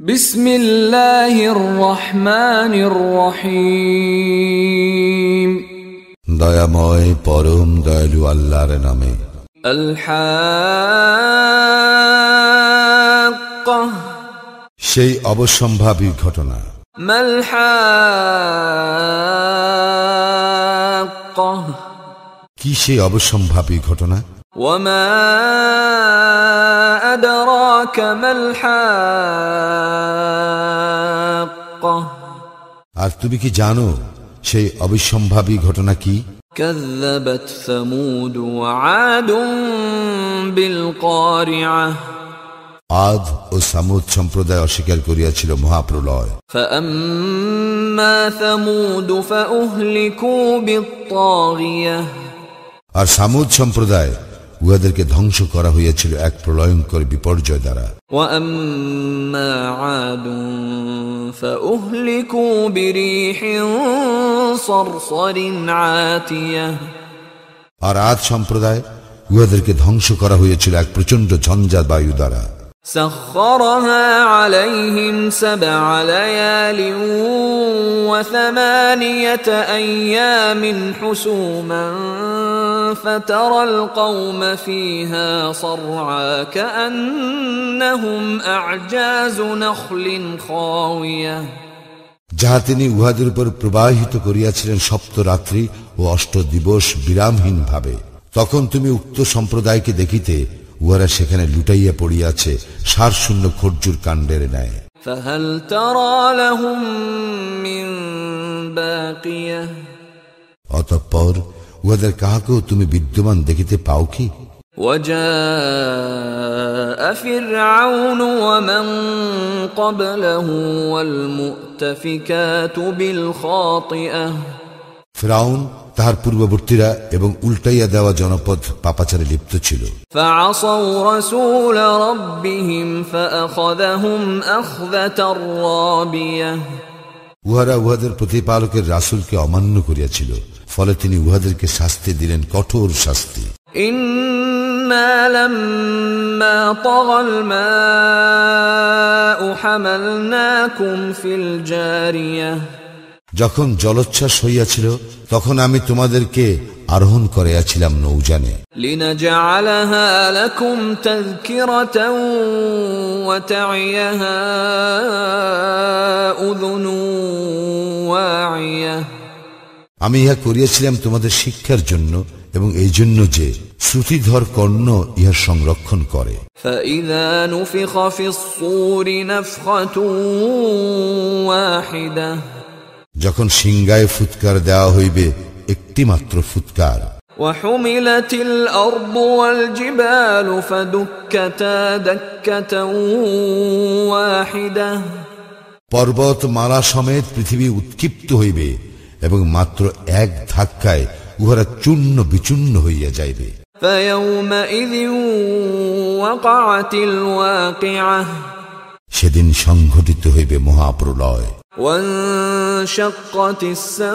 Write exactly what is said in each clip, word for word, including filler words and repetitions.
বিসমিল্লাহির রহমানির রহিম। দয়াময় পরম দয়ালু আল্লাহর নামে। আল হাক্কাহ, সেই অবশ্যম্ভাবী ঘটনা। মাল হাক্কাহ, কি সেই অবশ্যম্ভাবী ঘটনা? ওয়া মা আদরাকা মাল হাক্কাহ, আর তুমি কি জানো সেই অবশ্যম্ভাবী ঘটনা কি? কাযযাবাত সামুদ ওয়া আদুন বিল কারিআহ, আদ ও সামুদ সম্প্রদায় অস্বীকার করিয়াছিল মহাপ্রলয়। ফাআম্মা সামুদ ফাউহলিকু বিত-তাগিয়াহ, আর সামুদ সম্প্রদায় উহাদেরকে ধ্বংস করা হইয়াছিল এক প্রলয়ঙ্কর বিপর্যয় দ্বারা। ওয়া আম্মা আদুন ফাউহলিকু বিরিহিন সারসারিন আতিয়াহ, আর আদ সম্প্রদায় উহাদেরকে ধ্বংস করা হইয়াছিল এক প্রচন্ড ঝঞ্ঝা বায়ু দ্বারা। سخرها عليهم سبع ليال وثمانية أيام حسوما فترى القوم فيها صرعى كأنهم أعجاز نخل خاوية, যাহা তিনি উহাদের উপর প্রবাহিত করিয়াছিলেন সপ্ত রাত্রি ও অষ্ট দিবস বিরামহীন ভাবে। তখন তুমি উক্ত সম্প্রদায়কে দেখিতে উহারা সেখানে লুটাইয়া পড়িয়াছে সারশূন্য খরজুর কাণ্ডের ন্যায়। فهل ترى لهم من باقية, অতঃপর উহাদের কাহাকেও তুমি বিদ্যমান দেখিতে পাও কি? وجاء فرعون ومن قبله والمؤتفكات بالخاطئة, ফিরআউন তাহার পূর্ববর্তীরা এবং উল্টাইয়া দেওয়া জনপদ পাপাচারে লিপ্ত ছিল। فعصوا رسول ربهم فأخذهم أخذة رابية, উহারা উহাদের প্রতিপালকের রাসূলকে অমান্য করিয়াছিল, ফলে তিনি উহাদেরকে শাস্তি দিলেন, কঠোর শাস্তি। إنا لما طغى الماء حملناكم في الجارية, যখন জলোচ্ছ্বাস হইয়াছিল তখন আমি তোমাদেরকে আরোহণ করিয়াছিলাম নৌযানে। لنجعلها لكم تذكرة وتعيها أذن واعية, আমি ইহা করিয়াছিলাম তোমাদের শিক্ষার জন্য এবং এই জন্য যে শ্রুতিধর কর্ণ ইহার সংরক্ষণ করে। فإذا نفخ في الصور نفخة واحدة, যখন সিংগায় ফুৎকার দেওয়া হইবে একটি মাত্র ফুৎকার। وحملت الأرض والجبال فدكتا دكة واحدة, পর্বত মালা সমেত পৃথিবী উৎক্ষিপ্ত হইবে এবং মাত্র এক ধাক্কায় উহারা চূর্ণ বিচূর্ণ হইয়া যাইবে। فيومئذ وقعت الواقعة, সেদিন সংঘটিত হইবে মহাপ্রলয়। وانشقت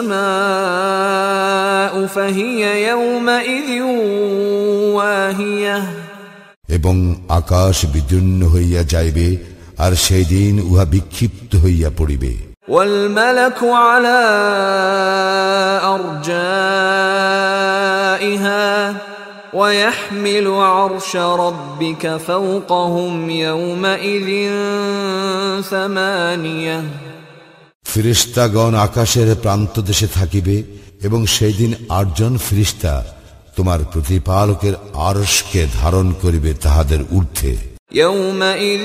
السماء فهي يومئذ واهية, এবং আকাশ বিদীর্ণ হইয়া যাইবে আর সেই দিন উহা বিক্ষিপ্ত হইয়া পড়িবে। والملك على أرجائها ويحمل عرش ربك فوقهم يومئذ ثمانية, ফিরিস্তাগণ আকাশের প্রান্ত দেশে থাকিবে এবং সেই দিন আটজন ফিরিস্তা তোমার প্রতিপালকের আরশকে ধারণ করিবে তাহাদের ঊর্ধ্বে। يومئذ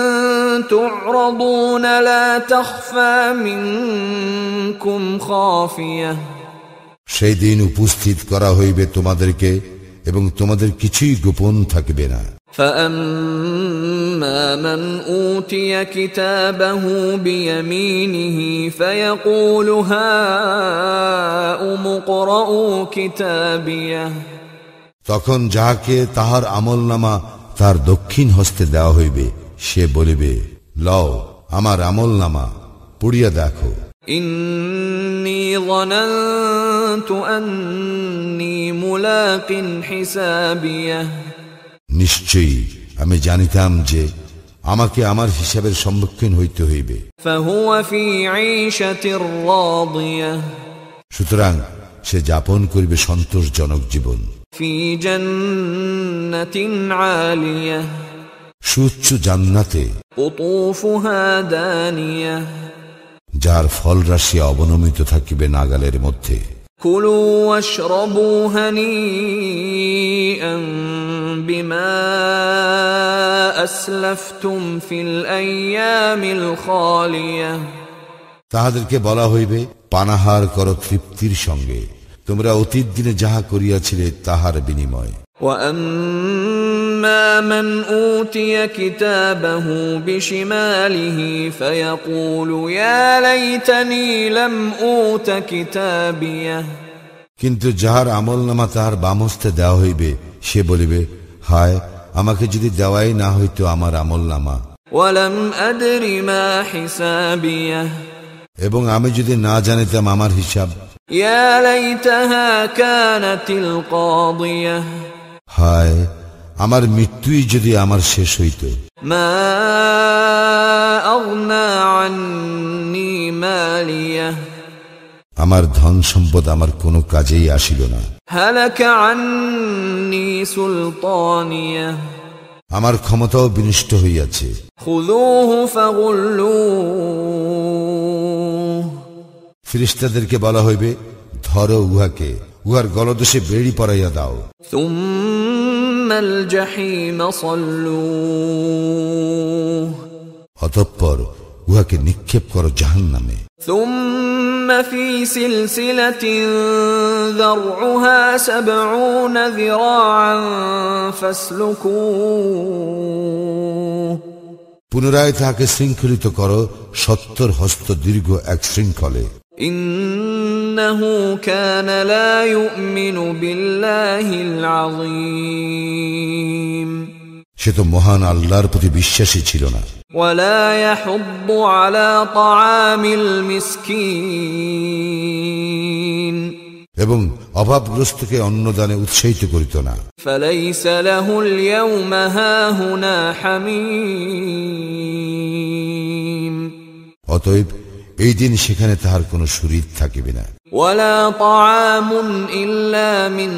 تعرضون لا تخفى منكم خافية, সেই দিন উপস্থিত করা হইবে তোমাদেরকে এবং তোমাদের কিছুই গোপন থাকিবে না। فأما من أوتي كتابه بيمينه فيقول هاؤم اقرءوا كتابيه, তখন যাহাকে তাহার আমলনামা তার দক্ষিণ হস্তে দেওয়া হইবে সে বলিবে, লও আমার আমলনামা, পড়িয়া দেখো। إني ظننت أني ملاق حسابيه, নিশ্চয়ই আমি জানিতাম যে আমাকে আমার হিসাবের সম্মুখীন হইতে হইবে। فهو في عيشة راضية সুতরাং সে যাপন করিবে সন্তোষজনক জীবন। في جنة عالية সুউচ্চ জান্নাতে قطوفها دانية যার ফল রাশি অবনমিত থাকিবে নাগালের মধ্যে। كلوا واشربوا هنيئا بما أسلفتم في الأيام الخالية তাহাদেরকে বলা হইবে, পানাহার কর তৃপ্তির সঙ্গে, তোমরা অতীত দিনে যাহা করিয়াছিলে তাহার বিনিময়। وأما من أوتي كتابه بشماله فيقول يا ليتني لم أوت كتابيه কিন্তু যাহার আমলনামা তাহার বামহস্তে দেওয়া হইবে, সে বলিবে, হায়, আমাকে যদি দেওয়াই না হইতো আমার আমলনামা। ولم أدر ما حسابيه এবং আমি যদি না জানিতাম আমার হিসাব। يا ليتها كانت القاضية হায়, আমার মৃত্যুই যদি আমার শেষ হইত। ما أغنى عني ماليه আমার ধন সম্পদ আমার কোনো কাজেই আসিল না। هلك عني سلطانيه আমার ক্ষমতাও বিনষ্ট হইয়াছে। خذوه فغلوه ফেরেশতাদেরকে বলা হইবে, ধরো উহাকে, উহার গলদেশে বেড়ি পরাইয়া দাও। ثم الجحيم صلوه অতঃপর উহাকে নিক্ষেপ করো জাহান্নামে। ثم في سلسلة ذرعها سبعون ذراعا فاسلكوه পুনরায় তাহাকে শৃঙ্খলিত করো সত্তর হস্ত দীর্ঘ এক শৃঙ্খলে। إنه كان لا يؤمن بالله العظيم সে তো মহান আল্লাহর প্রতি বিশ্বাসী ছিল না। ولا يحض على طعام المسكين এবং অভাবগ্রস্তকে অন্নদানে উৎসাহিত করিত না। فليس له اليوم هاهنا حميم অতএব এই দিন সেখানে তাহার কোনো শরীর থাকিবে না। ولا طعام إلا من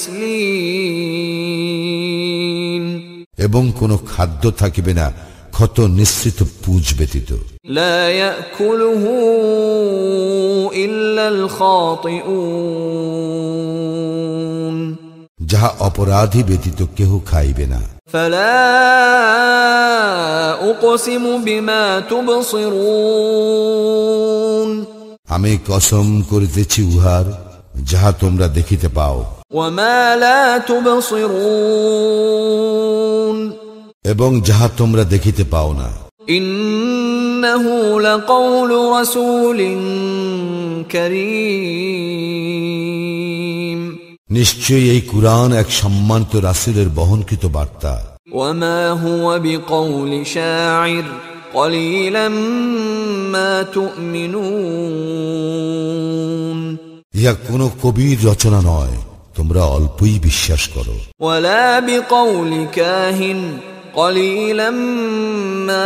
غسلين এবং কোনো খাদ্য থাকিবে না ক্ষত নিঃসৃত পুঁজ ব্যতীত। لا يأكله إلا الخاطئون যাহা অপরাধী ব্যতীত কেহ খাইবে না। فلا أقسم بما تبصرون আমি কসম করিতেছি উহার যাহা তোমরা দেখিতে পাও। وما لا تبصرون এবং যাহা তোমরা দেখিতে পাও না। إنه لقول رسول كريم নিশ্চয়ই এই কুরআন এক সম্মানিত রাসূলের বহনকৃত বার্তা। وما هو بقول شاعر قليلا ما تؤمنون ইহা কোন কবির রচনা নয়, তোমরা অল্পই বিশ্বাস করো। ولا بقول كاهن قليلا ما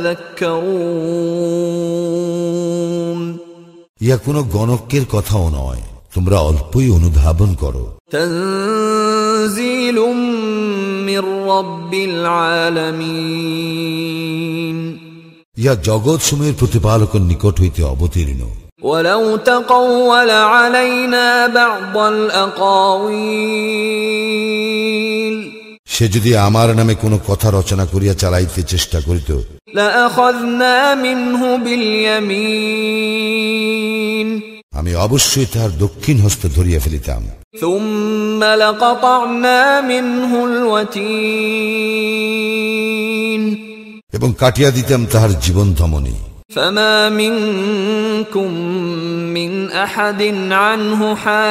تذكرون ইহা কোন গণকের কথাও নয়, তোমরা অল্পই অনুধাবন করো। تنزيل من رب العالمين ইহা জগৎ সমূহের প্রতিপালকের নিকট হইতে অবতীর্ণ। ولو تقول علينا بعض الأقاويل সে যদি আমার নামে কোনো কথা রচনা করিয়া চালাইতে চেষ্টা করিত, لأخذنا منه باليمين আমি অবশ্যই তাহার দক্ষিণ হস্ত ধরিয়া ফেলিতাম। ثم لقطعنا منه الوتين এবং কাটিয়া দিতাম তাহার জীবন ধমনী। فما منكم من أحد عنه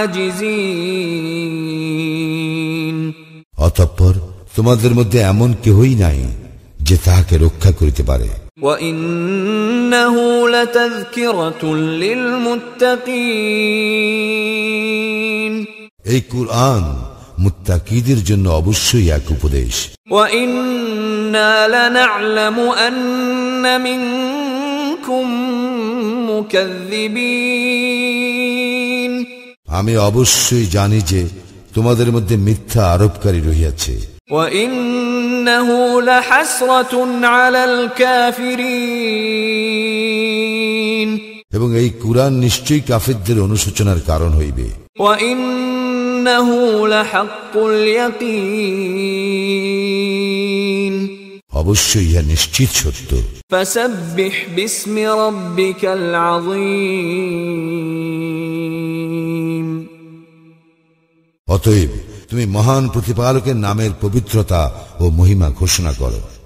حاجزين অতঃপর তোমাদের মধ্যে এমন কেহই নাই যে তাহাকে রক্ষা করিতে পারে। وإنه لتذكرة للمتقين এই কুরআন মুত্তাকিদের জন্য অবশ্যই এক উপদেশ। وَإِنَّا لَنَعْلَمُ أَنَّ مِنكُم مُكَذِّبِينَ আমি অবশ্যই জানি যে তোমাদের মধ্যে মিথ্যা আরোপকারী রহিয়াছে। وَإِنَّهُ لَحَسْرَةٌ عَلَى الْكَافِرِينَ এবং এই কুরআন নিশ্চয়ই কাফিরদের অনুশোচনার কারণ হইবে। وَإِنَّهُ لَحَقُّ الْيَقِينِ অবশ্যই ইহা নিশ্চিত সত্য। فَسَبِّحْ بِاسْمِ رَبِّكَ الْعَظِيمِ অতএব তুমি মহান প্রতিপালকের নামের পবিত্রতা ও মহিমা ঘোষণা করো।